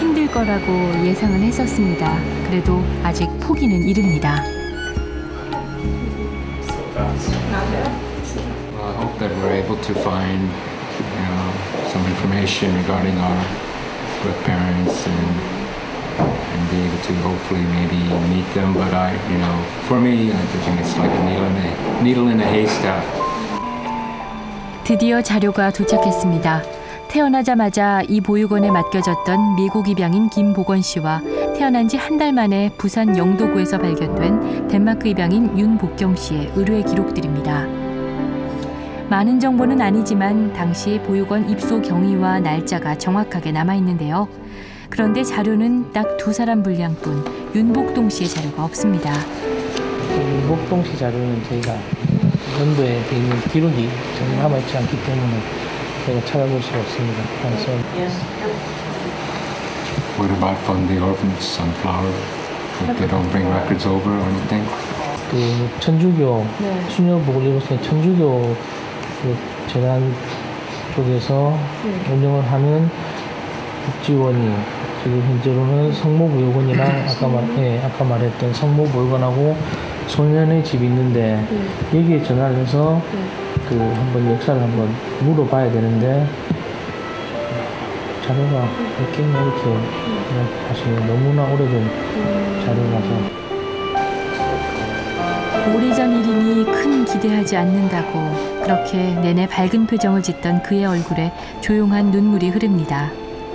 힘들 거라고 예상은 했었습니다. 그래도 아직 포기는 이릅니다. I hope that we're able to find, some information regarding our birth parents and be able to hopefully maybe meet them. But for me, I think it's like a needle in a haystack. 드디어 자료가 도착했습니다. 태어나자마자 이 보육원에 맡겨졌던 미국 입양인 김보건 씨와 태어난 지 한 달 만에 부산 영도구에서 발견된 덴마크 입양인 윤복경 씨의 의뢰 기록들입니다. 많은 정보는 아니지만 당시 보육원 입소 경위와 날짜가 정확하게 남아있는데요. 그런데 자료는 딱 두 사람 분량뿐 윤복동 씨의 자료가 없습니다. 윤복동 씨 자료는 저희가 연도에 돼 있는 기록이 전혀 남아있지 않기 때문에 저희가 찾아볼 수가 없습니다. 그래서 What about from the orphanage Sunflower? They don't bring records over or anything? 그 천주교 수녀복을입어서 천주교 그 재단 쪽에서 운영을 하는 복지원이 지금 현재로는 성모보육원이랑 아까 말했던 성모보육원하고 소년의 집이 있는데 여기에 전화를 해서 그 한번 역사를 한번 물어봐야 되는데 자료가 있겠냐 이렇게 사실 너무나 오래된 자료라서. 오래전 일이니 큰 기대하지 않는다고 그렇게 내내 밝은 표정을 짓던 그의 얼굴에 조용한 눈물이 흐릅니다.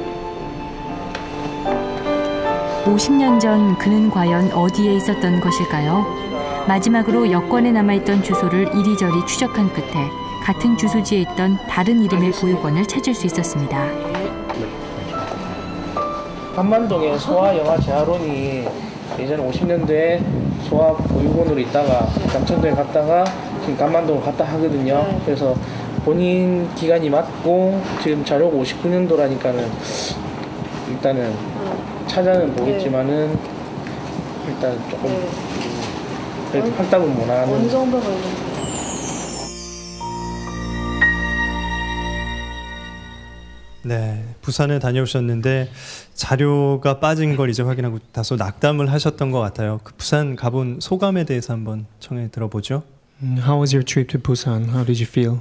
50년 전 그는 과연 어디에 있었던 것일까요? 마지막으로 여권에 남아있던 주소를 이리저리 추적한 끝에 같은 주소지에 있던 다른 이름의 보육원을 찾을 수 있었습니다. 감만동에 소아영아재활원이 예전 50년대에 소아보육원으로 있다가 남천동에 갔다가 지금 감만동을 갔다 하거든요. 그래서 본인 기간이 맞고 지금 자료가 59년도라니까는 일단은 찾아는 보겠지만은 일단 조금 그래도 확답은 못하는. 어느 정도 걸리는지. 네, 부산에 다녀오셨는데 자료가 빠진 걸 이제 확인하고 다소 낙담을 하셨던 것 같아요. 그 부산 가본 소감에 대해서 한번 청해 들어보죠. How was your trip to Busan? How did you feel?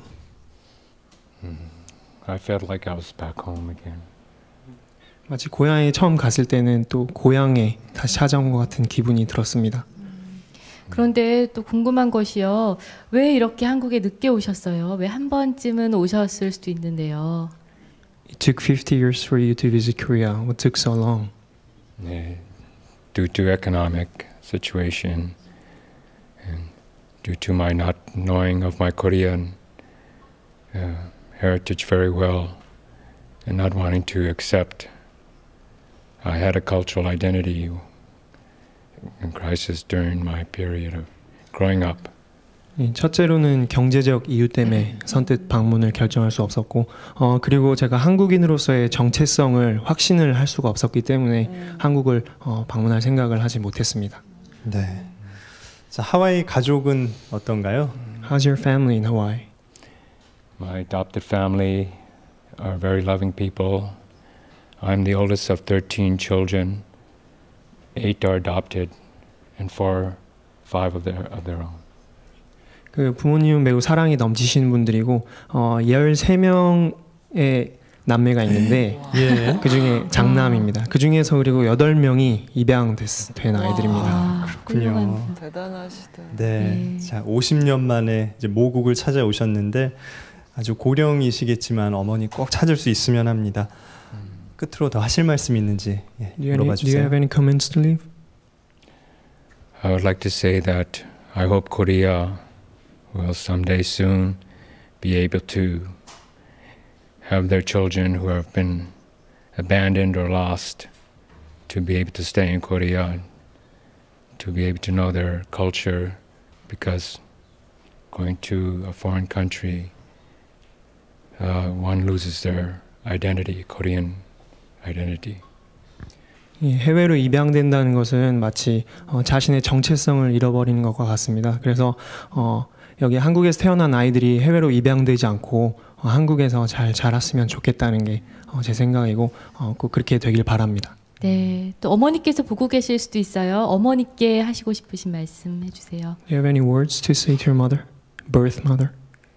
I felt like I was back home again. 마치 고향에 처음 갔을 때는 또 고향에 다시 찾아온 것 같은 기분이 들었습니다. 그런데 또 궁금한 것이요. 왜 이렇게 한국에 늦게 오셨어요? 왜 한 번쯤은 오셨을 수도 있는데요. It took 50 years for you to visit Korea. What took so long? Yeah, due to economic situation and due to my not knowing of my Korean heritage very well and not wanting to accept I had a cultural identity in crisis during my period of growing up. 첫째로는 경제적 이유 때문에 선뜻 방문을 결정할 수 없었고 그리고 제가 한국인으로서의 정체성을 확신을 할 수가 없었기 때문에 한국을 방문할 생각을 하지 못했습니다. 네. 자, 하와이 가족은 어떤가요? How's your family in Hawaii? My adopted family are very loving people. I'm the oldest of 13 children. 8 are adopted and 5 of their own. 그 부모님은 매우 사랑이 넘치시는 분들이고 13명의 남매가 있는데 예. 그중에 장남입니다. 그중에서 그리고 8명이 입양된 아이들입니다. 그렇군요. 대단하시다. 네. 자, 50년 만에 이제 모국을 찾아오셨는데 아주 고령이시겠지만 어머니 꼭 찾을 수 있으면 합니다. 끝으로 더 하실 말씀 있는지 물어봐 주세요. Do you have any comments to leave? I would like to say that I hope Korea will someday soon be able to have their children who have been abandoned or lost to be able to stay in Korea, to be able to know their culture, because going to a foreign country, one loses their identity, Korean identity. 해외로 입양된다는 것은 마치 자신의 정체성을 잃어버리는 것과 같습니다. 그래서 여기 한국에서 태어난 아이들이 해외로 입양되지 않고 한국에서 잘 자랐으면 좋겠다는 게 제 생각이고 꼭 그렇게 되길 바랍니다. 네, 또 어머니께서 보고 계실 수도 있어요. 어머니께 하시고 싶으신 말씀 해주세요. Do you have any words to say to your mother, birth mother?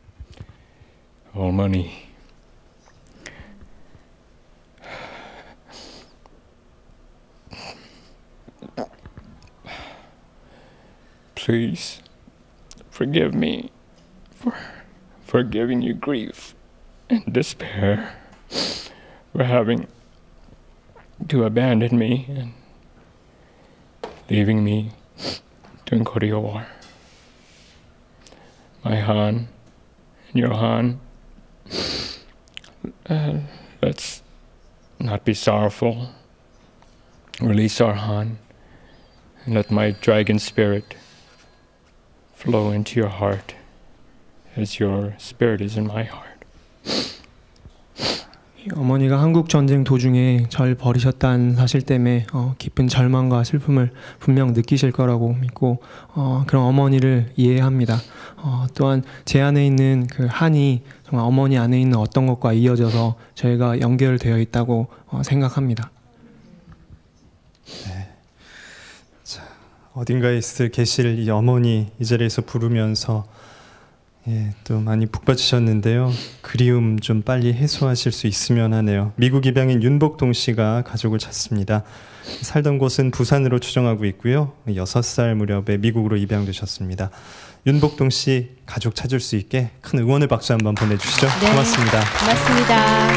어머니, please forgive me for giving you grief and despair, for having to abandon me and leaving me during Korea War. My Han and your Han, let's not be sorrowful. Release our Han and let my dragon spirit flow into your heart as your spirit is in my heart. 어머니가 한국 전쟁 도중에 절 버리셨다는 사실 때문에 깊은 절망과 슬픔을 분명 느끼실 거라고 믿고 그런 어머니를 이해합니다. 또한 제 안에 있는 그 한이 정말 어머니 안에 있는 어떤 것과 이어져서 저희가 연결되어 있다고 생각합니다. 네. 자, 어딘가에 계실 이 어머니 이 자리에서 부르면서 또 많이 푹 빠지셨는데요. 그리움 좀 빨리 해소하실 수 있으면 하네요. 미국 입양인 윤복동 씨가 가족을 찾습니다. 살던 곳은 부산으로 추정하고 있고요. 6살 무렵에 미국으로 입양되셨습니다. 윤복동 씨 가족 찾을 수 있게 큰 응원의 박수 한번 보내주시죠. 네, 고맙습니다. 고맙습니다.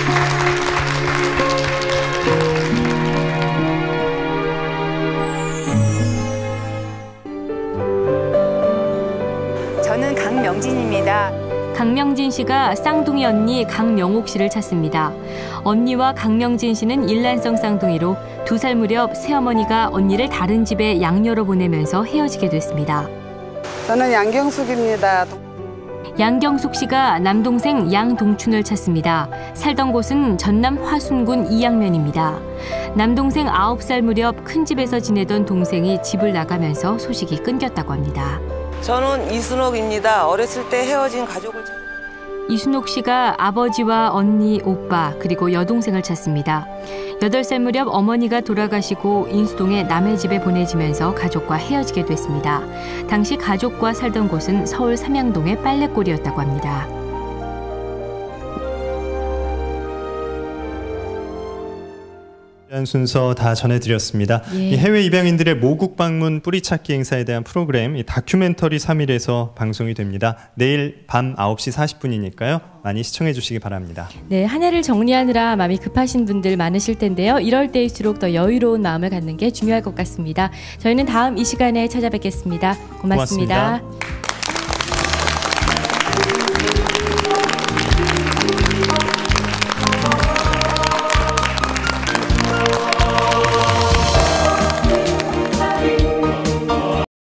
저는 강명진입니다. 강명진 씨가 쌍둥이 언니 강명옥 씨를 찾습니다. 언니와 강명진 씨는 일란성 쌍둥이로 2살 무렵 새어머니가 언니를 다른 집에 양녀로 보내면서 헤어지게 됐습니다. 저는 양경숙입니다. 양경숙 씨가 남동생 양동춘을 찾습니다. 살던 곳은 전남 화순군 이양면입니다. 남동생 9살 무렵 큰 집에서 지내던 동생이 집을 나가면서 소식이 끊겼다고 합니다. 저는 이순옥입니다. 어렸을 때 헤어진 가족을 이순옥 씨가 아버지와 언니, 오빠 그리고 여동생을 찾습니다. 8살 무렵 어머니가 돌아가시고 인수동의 남의 집에 보내지면서 가족과 헤어지게 됐습니다. 당시 가족과 살던 곳은 서울 삼양동의 빨래골이었다고 합니다. 순서 다 전해드렸습니다. 예. 이 해외 입양인들의 모국 방문 뿌리찾기 행사에 대한 프로그램 이 다큐멘터리 3일에서 방송이 됩니다. 내일 밤 9시 40분이니까요. 많이 시청해 주시기 바랍니다. 네, 한 해를 정리하느라 마음이 급하신 분들 많으실 텐데요. 이럴 때일수록 더 여유로운 마음을 갖는 게 중요할 것 같습니다. 저희는 다음 이 시간에 찾아뵙겠습니다. 고맙습니다.